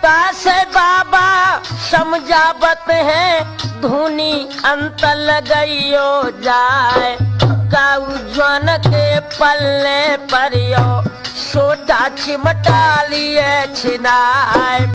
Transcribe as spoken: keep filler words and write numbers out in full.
कासे बाबा समझावत है धुनी अंत लगइयो जाए काऊ जन के पल्ले परियो सोटा चिमटा लिए छिनाए।